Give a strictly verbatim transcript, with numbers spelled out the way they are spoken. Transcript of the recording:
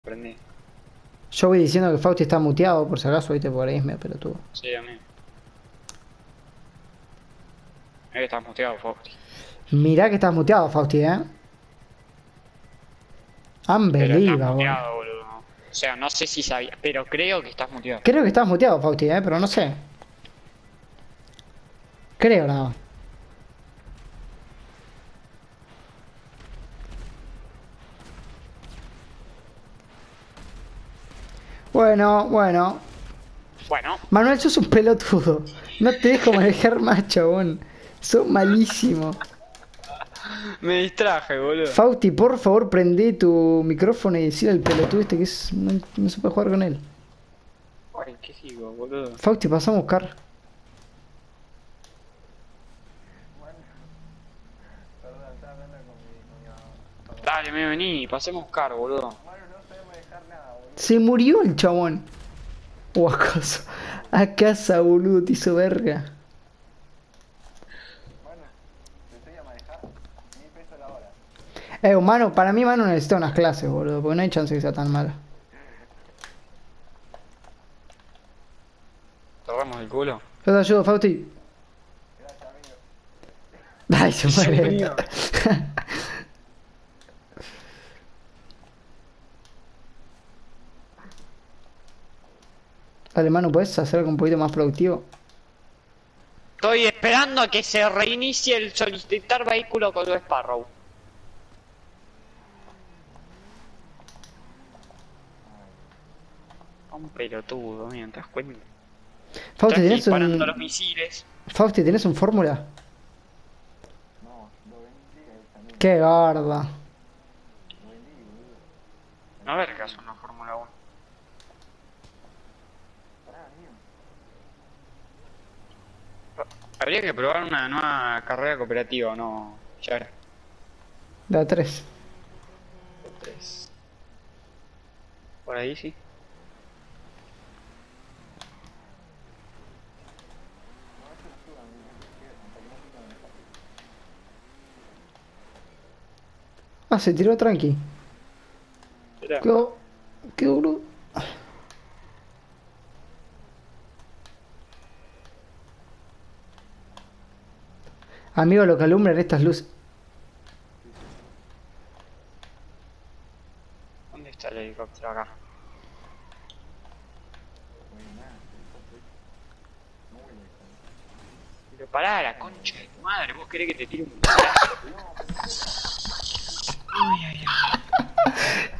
Prendí. Yo voy diciendo que Fausti está muteado, por si acaso, viste, por ahí es medio pelotudo. Sí, a mí. Es que estás muteado, Fausti. Mirá que estás muteado, Fausti, eh. Pero estás Unbelievable. muteado, boludo. O sea, no sé si sabía, pero creo que estás muteado. Creo que estás muteado, Fausti, eh, pero no sé. Creo nada más. Bueno, bueno. Bueno, Manuel, sos un pelotudo. No te dejo manejar más, chabón. Sos malísimo. me distraje, boludo. Fausti, por favor, prende tu micrófono y decirle al pelotudo este que es, no, no se puede jugar con él. Ay, ¿qué sigo, boludo? Fausti, pasamos a buscar. Dale, me vení, pasemos car, boludo. Se murió el chabón. ¿O acaso? A casa, boludo, te hizo verga. Eh, humano, para mí Manu necesita unas clases, boludo, porque no hay chance que sea tan mala. Cerramos el culo. Yo te ayudo, Fausti. Ay, se Se muere. murió. Dale, Manu, ¿puedes hacer algo un poquito más productivo? Estoy esperando a que se reinicie el solicitar vehículo con tu Sparrow. Un pelotudo, mira, ¿te das cuenta? Fausti, Estás ¿tenés disparando los un... misiles. Fausti, ¿tenés un fórmula? Qué gorda. A ver qué hace una Fórmula uno. Habría que probar una nueva carrera cooperativa, ¿no? Ya era. Da tres. Tres. Por ahí sí. Ah, se tiró tranqui. Será. Qué, qué boludo. Amigo, lo que alumbran estas luces. ¿Dónde está el helicóptero acá? Pero pará, la concha de tu madre, vos querés que te tire un balazo. Ay, ay, ay.